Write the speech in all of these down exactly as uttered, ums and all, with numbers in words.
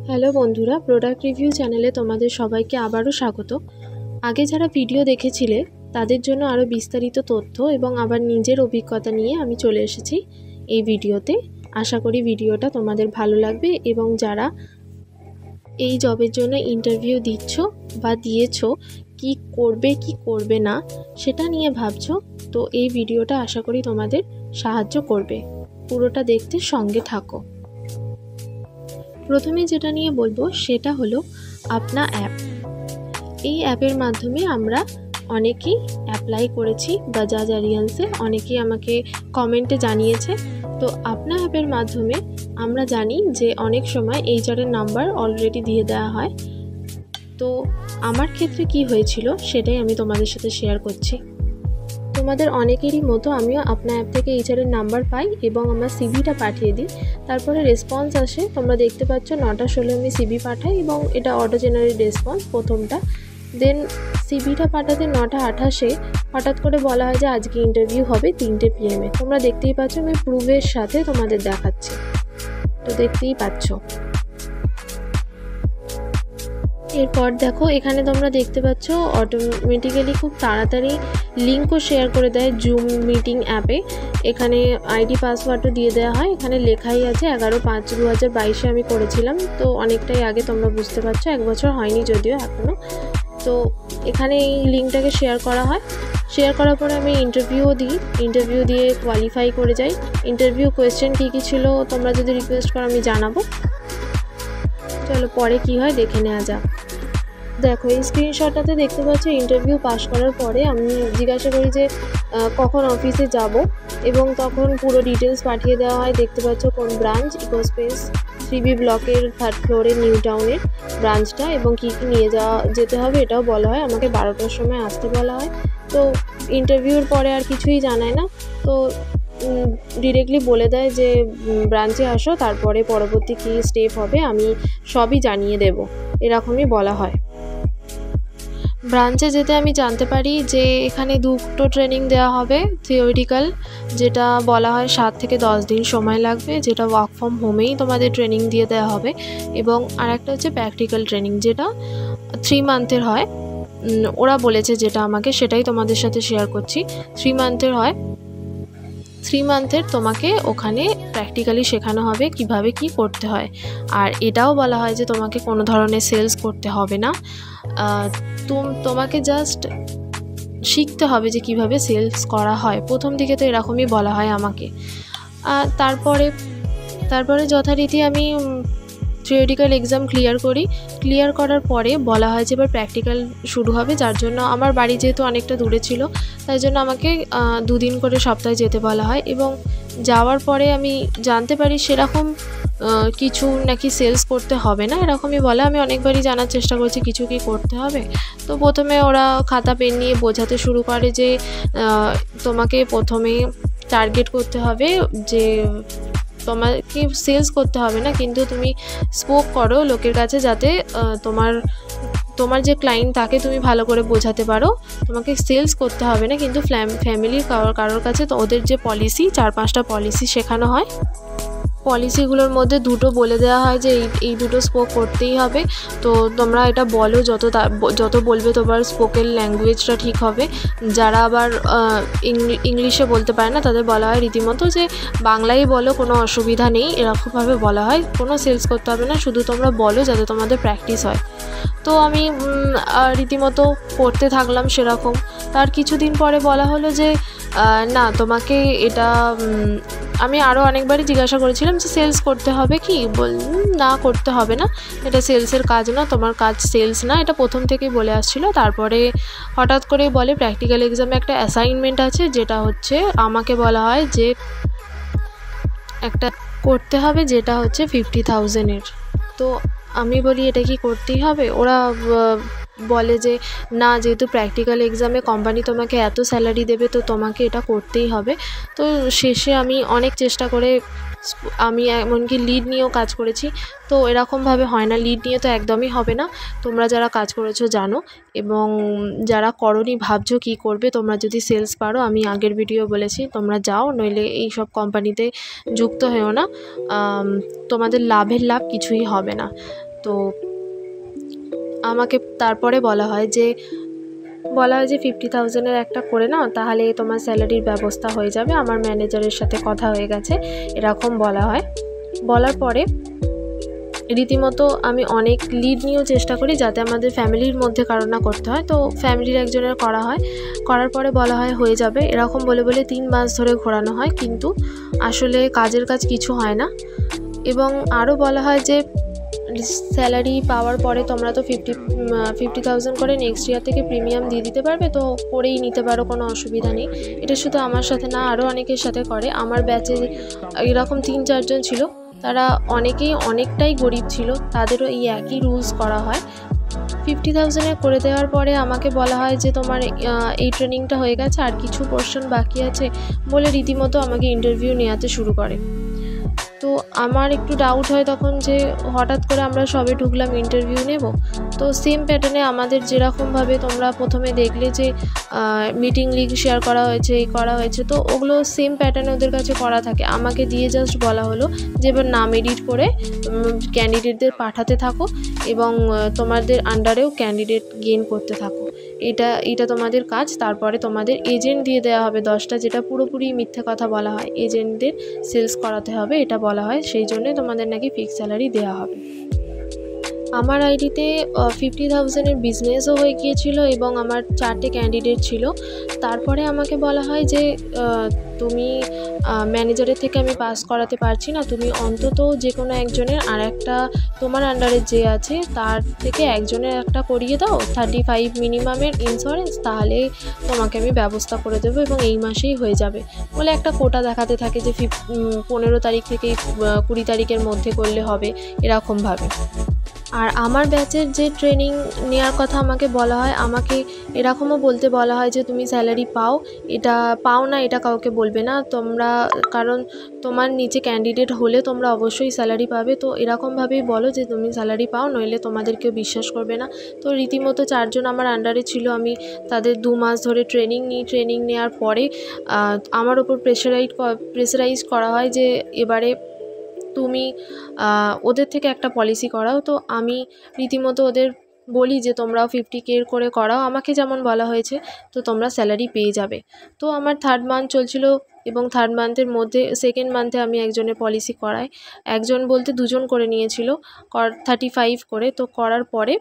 Hello বন্ধুরা, product review চ্যানেলে তোমাদের সবাইকে আবারও স্বাগত। আগে যারা ভিডিও দেখেছিলে তাদের জন্য আরও বিস্তারিত তথ্য এবং আবার নিজের অভিজ্ঞতা নিয়ে আমি চলে এসেছি এই ভিডিওতে। আশা করি ভিডিওটা তোমাদের ভালো লাগবে এবং যারা এই জবের জন্য ইন্টারভিউ দিচ্ছ বা দিয়েছো, কি করবে কি করবে না সেটা নিয়ে ভাবছো, তো এই ভিডিওটা আশা করি তোমাদের সাহায্য করবে। পুরোটা দেখতে সঙ্গে থাকো। প্রথমে যেটা নিয়ে বলবো সেটা হলো আপনা অ্যাপ। এই অ্যাপের মাধ্যমে আমরা অনেকেই অ্যাপ্লাই করেছি বাজাজ অ্যালিয়ান্সে, অনেকেই আমাকে কমেন্টে জানিয়েছে। তো আপনা অ্যাপের মাধ্যমে আমরা জানি যে অনেক সময় এইচআরের নাম্বার অলরেডি দিয়ে দেওয়া হয়। তো আমার ক্ষেত্রে কি হয়েছিল সেটাই আমি তোমাদের সাথে শেয়ার করছি। তোমাদের অনেকেরই মতো আমিও আপনা অ্যাপ থেকে এইচআরের নাম্বার পাই এবং আমার সিভিটা পাঠিয়ে দিই। তারপরে রেসপন্স আসে, তোমরা দেখতে পাচ্ছ নটা ষোলো আমি সিভি পাঠাই এবং এটা অটো জেনারেট রেসপন্স প্রথমটা। দেন সিভিটা পাঠাতে নটা আঠাশে হঠাৎ করে বলা হয় যে আজকে ইন্টারভিউ হবে তিনটে পিএমে। তোমরা দেখতেই পাচ্ছ আমি প্রুফের সাথে তোমাদের দেখাচ্ছি, তো দেখতেই পাচ্ছ। এরপর দেখো এখানে তোমরা দেখতে পাচ্ছ অটোমেটিক্যালি খুব তাড়াতাড়ি লিঙ্কও শেয়ার করে দেয় জুম মিটিং অ্যাপে। এখানে আইডি পাসওয়ার্ডও দিয়ে দেওয়া হয়, এখানে লেখাই আছে এগারো পাঁচ দু হাজার বাইশে আমি করেছিলাম, তো অনেকটাই আগে, তোমরা বুঝতে পারছো এক বছর হয়নি যদিও এখনও। তো এখানে এই লিঙ্কটাকে শেয়ার করা হয়, শেয়ার করার পরে আমি ইন্টারভিউও দিই, ইন্টারভিউ দিয়ে কোয়ালিফাই করে যাই। ইন্টারভিউ কোয়েশ্চেন কী কী ছিল তোমরা যদি রিকোয়েস্ট করো আমি জানাবো। চলো পরে কি হয় দেখে নেওয়া যাক। দেখো এই স্ক্রিনশটটাতে দেখতে পাচ্ছ ইন্টারভিউ পাস করার পরে আমি জিজ্ঞাসা করি যে কখন অফিসে যাব এবং তখন পুরো ডিটেলস পাঠিয়ে দেওয়া হয়। দেখতে পাচ্ছ কোন ব্রাঞ্চ, ইকোস্পেস থ্রি বি ব্লকের থার্ড ফ্লোরে নিউ টাউনের ব্রাঞ্চটা এবং কী কী নিয়ে যাওয়া যেতে হবে এটাও বলা হয়। আমাকে বারোটার সময় আসতে বলা হয়। তো ইন্টারভিউর পরে আর কিছুই জানায় না, তো ডিরেক্টলি বলে দেয় যে ব্রাঞ্চে আসো, তারপরে পরবর্তী কী স্টেপ হবে আমি সবই জানিয়ে দেব, এরকমই বলা হয়। ব্রাঞ্চে যেতে আমি জানতে পারি যে এখানে দুটো ট্রেনিং দেওয়া হবে। থিওরিটিক্যাল যেটা বলা হয় সাত থেকে দশ দিন সময় লাগবে, যেটা ওয়ার্ক ফ্রম হোমেই তোমাদের ট্রেনিং দিয়ে দেওয়া হবে, এবং আরেকটা হচ্ছে প্র্যাকটিক্যাল ট্রেনিং যেটা থ্রি মান্থের হয়। ওরা বলেছে যেটা আমাকে সেটাই তোমাদের সাথে শেয়ার করছি। থ্রি মান্থের হয়, থ্রি মান্থের তোমাকে ওখানে প্র্যাকটিক্যালি শেখানো হবে কিভাবে কি করতে হয়। আর এটাও বলা হয় যে তোমাকে কোনো ধরনের সেলস করতে হবে না, তোমাকে জাস্ট শিখতে হবে যে কিভাবে সেলস করা হয়। প্রথম দিকে তো এরকমই বলা হয় আমাকে। তারপরে তারপরে যথারীতি আমি থিওরিটিক্যাল এক্সাম ক্লিয়ার করি। ক্লিয়ার করার পরে বলা হয় যে এবার প্র্যাকটিক্যাল শুরু হবে, যার জন্য আমার বাড়ি যেহেতু অনেকটা দূরে ছিল তাই জন্য আমাকে দুদিন করে সপ্তাহে যেতে বলা হয়। এবং যাওয়ার পরে আমি জানতে পারি সেরকম কিছু নাকি সেলস করতে হবে না, এরকমই বলে। আমি অনেকবারই জানার চেষ্টা করছি কিছু কি করতে হবে। তো প্রথমে ওরা খাতা পেন নিয়ে বোঝাতে শুরু করে যে তোমাকে প্রথমে টার্গেট করতে হবে, যে তোমাকে সেলস করতে হবে না কিন্তু তুমি স্পোক করো লোকের কাছে, যাতে তোমার তোমার যে ক্লায়েন্ট তাকে তুমি ভালো করে বোঝাতে পারো। তোমাকে সেলস করতে হবে না, কিন্তু ফ্যামিলির কারোর কারোর কাছে তো ওদের যে পলিসি, চার পাঁচটা পলিসি শেখানো হয়। পলিসিগুলোর মধ্যে দুটো বলে দেওয়া হয় যে এই এই দুটো স্পোক করতেই হবে। তো তোমরা এটা বলো, যত যত বলবে তোমার স্পোকেন ল্যাঙ্গুয়েজটা ঠিক হবে। যারা আবার ইংলিশে বলতে পারে না তাদের বলা হয় রীতিমতো যে বাংলায় বলো, কোনো অসুবিধা নেই, এরকমভাবে বলা হয়। কোনো সেলস করতে হবে না, শুধু তোমরা বলো যাতে তোমাদের প্র্যাকটিস হয়। তো আমি রীতিমতো পড়তে থাকলাম সেরকম। তার কিছুদিন পরে বলা হলো যে না তোমাকে এটা, আমি আরও অনেকবারই জিজ্ঞাসা করেছিলাম যে সেলস করতে হবে কি, বল না করতে হবে না, এটা সেলসের কাজ না, তোমার কাজ সেলস না, এটা প্রথম থেকেই বলে আসছিল। তারপরে হঠাৎ করে বলে প্র্যাকটিক্যাল এক্সামে একটা অ্যাসাইনমেন্ট আছে, যেটা হচ্ছে আমাকে বলা হয় যে একটা করতে হবে, যেটা হচ্ছে ফিফটি থাউজেন্ডের। তো আমি বলি এটা কি করতেই হবে? ওরা বলে যে না, যেহেতু প্র্যাকটিক্যাল এক্সামে কোম্পানি তোমাকে এত স্যালারি দেবে তো তোমাকে এটা করতেই হবে। তো শেষে আমি অনেক চেষ্টা করে, আমি এমনকি লিড নিয়েও কাজ করেছি। তো এরকমভাবে হয় না, লিড নিয়ে তো একদমই হবে না। তোমরা যারা কাজ করেছো জানো, এবং যারা করনি ভাবছো কি করবে, তোমরা যদি সেলস পারো, আমি আগের ভিডিও বলেছি তোমরা যাও, নইলে এই সব কোম্পানিতে যুক্ত হয়েও না, তোমাদের লাভের লাভ কিছুই হবে না। তো আমাকে তারপরে বলা হয় যে বলা হয় যে ফিফটি থাউজেন্ডের একটা করে নাও, তাহলে তোমার স্যালারির ব্যবস্থা হয়ে যাবে, আমার ম্যানেজারের সাথে কথা হয়ে গেছে, এরকম বলা হয়। বলার পরে রীতিমতো আমি অনেক লিড নিয়েও চেষ্টা করি যাতে আমাদের ফ্যামিলির মধ্যে কারো না করতে হয়। তো ফ্যামিলির একজনের করা হয়, করার পরে বলা হয় হয়ে যাবে, এরকম বলে বলে তিন মাস ধরে ঘোরানো হয়, কিন্তু আসলে কাজের কাজ কিছু হয় না। এবং আরও বলা হয় যে স্যালারি পাওয়ার পরে তোমরা তো ফিফটি ফিফটি থাউজেন্ড করে নেক্সট ইয়ার থেকে প্রিমিয়াম দিয়ে দিতে পারবে, তো করেই নিতে পারো, কোনো অসুবিধা নেই। এটা শুধু আমার সাথে না, আরও অনেকের সাথে করে। আমার ব্যাচে এরকম তিন চারজন ছিল, তারা অনেকেই অনেকটাই গরিব ছিল, তাদেরও এই একই রুলস করা হয়। ফিফটি থাউজেন্ডে করে দেওয়ার পরে আমাকে বলা হয় যে তোমার এই ট্রেনিংটা হয়ে গেছে, আর কিছু পোর্শন বাকি আছে বলে রীতিমতো আমাকে ইন্টারভিউ নেওয়াতে শুরু করে। তো আমার একটু ডাউট হয় তখন যে হঠাৎ করে আমরা সবে ঢুকলাম ইন্টারভিউ নেব, তো সেম প্যাটার্নে আমাদের যেরকমভাবে তোমরা প্রথমে দেখলে যে মিটিং লিঙ্ক শেয়ার করা হয়েছে, এই করা হয়েছে, তো ওগুলো সেম প্যাটার্নে ওদের কাছে করা থাকে। আমাকে দিয়ে জাস্ট বলা হলো যে এবার নাম এডিট করে ক্যান্ডিডেটদের পাঠাতে থাকো এবং তোমাদের আন্ডারেও ক্যান্ডিডেট গেইন করতে থাকো, এটা এটা তোমাদের কাজ। তারপরে তোমাদের এজেন্ট দিয়ে দেওয়া হবে দশটা, যেটা পুরোপুরি মিথ্যে কথা বলা হয়, এজেন্টদের সেলস করাতে হবে এটা বলা হয়, সেই জন্যে তোমাদের নাকি ফিক্স স্যালারি দেওয়া হবে। আমার আইডিতে ফিফটি থাউজেন্ডের বিজনেসও হয়ে গিয়েছিল এবং আমার চারটে ক্যান্ডিডেট ছিল। তারপরে আমাকে বলা হয় যে তুমি ম্যানেজারের থেকে আমি পাস করাতে পারছি না, তুমি অন্তত যে কোনো একজনের আর একটা তোমার আন্ডারে যে আছে তার থেকে একজনের একটা করিয়ে দাও, থার্টি ফাইভ মিনিমামের ইন্স্যুরেন্স, তাহলে তোমাকে আমি ব্যবস্থা করে দেবো এবং এই মাসেই হয়ে যাবে বলে একটা কোটা দেখাতে থাকে যে ফিফ পনেরো তারিখ থেকে কুড়ি তারিখের মধ্যে করলে হবে, এরকমভাবে। আর আমার ব্যাচের যে ট্রেনিং নেওয়ার কথা আমাকে বলা হয়, আমাকে এরকমও বলতে বলা হয় যে তুমি স্যালারি পাও, এটা পাও না এটা কাউকে বলবে না তোমরা, কারণ তোমার নিচে ক্যান্ডিডেট হলে তোমরা অবশ্যই স্যালারি পাবে, তো এরকমভাবেই বলো যে তুমি স্যালারি পাও, নইলে তোমাদের কেউ বিশ্বাস করবে না। তো রীতিমতো চারজন আমার আন্ডারে ছিল, আমি তাদের দু মাস ধরে ট্রেনিং নিই। ট্রেনিং নেওয়ার পরে আমার ওপর প্রেশারাইজ প্রেশারাইজ করা হয় যে এবারে তুমি ওদের থেকে একটা পলিসি করাও। তো আমি রীতিমতো ওদের বলি যে তোমরাও ফিফটি কে করে করাও, আমাকে যেমন বলা হয়েছে, তো তোমরা স্যালারি পেয়ে যাবে। তো আমার থার্ড মান্থ চলছিল এবং থার্ড মান্থের মধ্যে সেকেন্ড মান্থে আমি একজনের পলিসি করাই, একজন বলতে দুজন করে নিয়েছিল থার্টি ফাইভ করে। তো করার পরে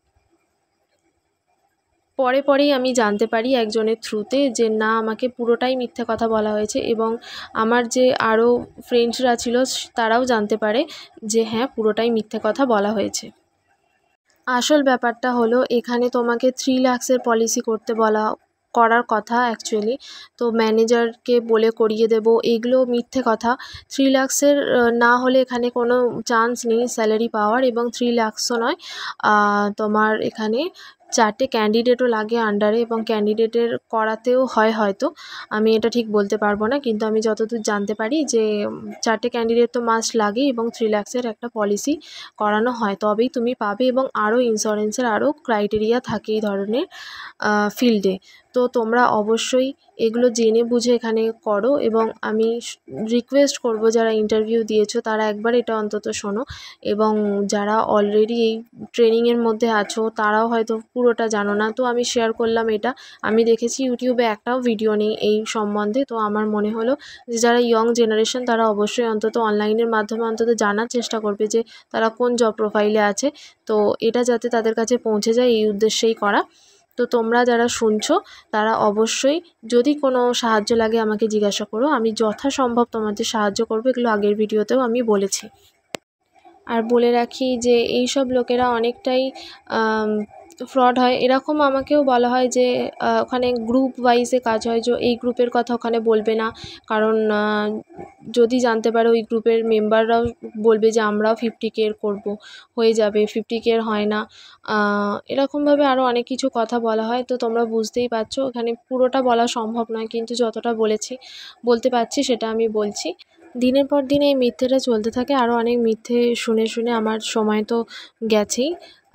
পরে পরেই আমি জানতে পারি একজনের থ্রুতে যে না, আমাকে পুরোটাই মিথ্যে কথা বলা হয়েছে, এবং আমার যে আরও ফ্রেন্ডসরা ছিল তারাও জানতে পারে যে হ্যাঁ পুরোটাই মিথ্যে কথা বলা হয়েছে। আসল ব্যাপারটা হলো এখানে তোমাকে থ্রি লাক্সের পলিসি করতে বলা করার কথা অ্যাকচুয়ালি, তো ম্যানেজারকে বলে করিয়ে দেব, এগুলো মিথ্যে কথা। থ্রি লাক্সের না হলে এখানে কোনো চান্স নেই স্যালারি পাওয়ার, এবং থ্রি লাক্সও নয়, তোমার এখানে চারটে ক্যান্ডিডেটও লাগে আন্ডারে, এবং ক্যান্ডিডেটের করাতেও হয় হয়তো, আমি এটা ঠিক বলতে পারবো না, কিন্তু আমি যতদূর জানতে পারি যে চারটে ক্যান্ডিডেট তো মাস্ট লাগে এবং থ্রি লাক্সের একটা পলিসি করানো হয়, তবেই তুমি পাবে। এবং আরও ইন্স্যুরেন্সের আরও ক্রাইটেরিয়া থাকে এই ধরনের ফিল্ডে, তো তোমরা অবশ্যই এগুলো জেনে বুঝে এখানে করো। এবং আমি রিকোয়েস্ট করব যারা ইন্টারভিউ দিয়েছো তারা একবার এটা অন্তত শোনো, এবং যারা অলরেডি এই ট্রেনিংয়ের মধ্যে আছো তারাও হয়তো পুরোটা জানো না, তো আমি শেয়ার করলাম এটা। আমি দেখেছি ইউটিউবে একটাও ভিডিও নেই এই সম্বন্ধে, তো আমার মনে হলো যে যারা ইয়ং জেনারেশন তারা অবশ্যই অন্তত অনলাইনের মাধ্যমে অন্তত জানার চেষ্টা করবে যে তারা কোন জব প্রোফাইলে আছে, তো এটা যাতে তাদের কাছে পৌঁছে যায় এই উদ্দেশ্যেই করা। তো তোমরা যারা শুনছো তারা অবশ্যই যদি কোনো সাহায্য লাগে আমাকে জিজ্ঞাসা করো, আমি যথাসম্ভব তোমাদের সাহায্য করবো, এগুলো আগের ভিডিওতেও আমি বলেছি। আর বলে রাখি যে এই সব লোকেরা অনেকটাই ফ্রড হয়, এরকম আমাকেও বলা হয় যে ওখানে গ্রুপ ওয়াইজে কাজ হয়, যে এই গ্রুপের কথা ওখানে বলবে না, কারণ যদি জানতে পারে ওই গ্রুপের মেম্বাররাও বলবে যে আমরাও ফিফটি কে করবো, হয়ে যাবে, ফিফটি কে হয় না, এরকমভাবে আরও অনেক কিছু কথা বলা হয়। তো তোমরা বুঝতেই পারছো এখানে পুরোটা বলা সম্ভব নয়, কিন্তু যতটা বলেছি বলতে পারছি সেটা আমি বলছি। দিনের পর দিন এই মিথ্যেটা চলতে থাকে, আরও অনেক মিথ্যে শুনে শুনে আমার সময় তো গেছেই,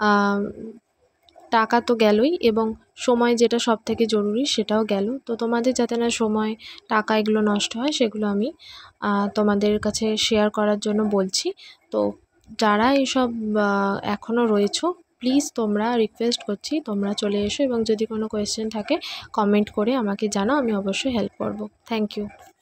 টাকা তো গেলই, এবং সময় যেটা সব থেকে জরুরি সেটাও গেল। তো তোমাদের যাতে না সময় টাকা এগুলো নষ্ট হয় সেগুলো আমি তোমাদের কাছে শেয়ার করার জন্য বলছি। তো যারা এইসব এখনও রয়েছো, প্লিজ তোমরা, রিকোয়েস্ট করছি তোমরা চলে এসো, এবং যদি কোনো কোয়েশ্চেন থাকে কমেন্ট করে আমাকে জানাও, আমি অবশ্যই হেল্প করব। Thank you.